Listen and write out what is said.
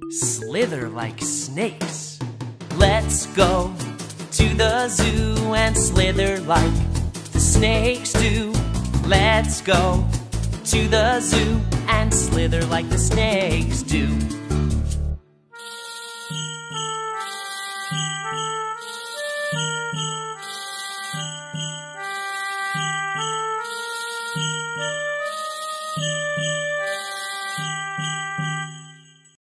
slither like snakes. Let's go to the zoo and slither like the snakes do. Let's go to the zoo and slither like the snakes do.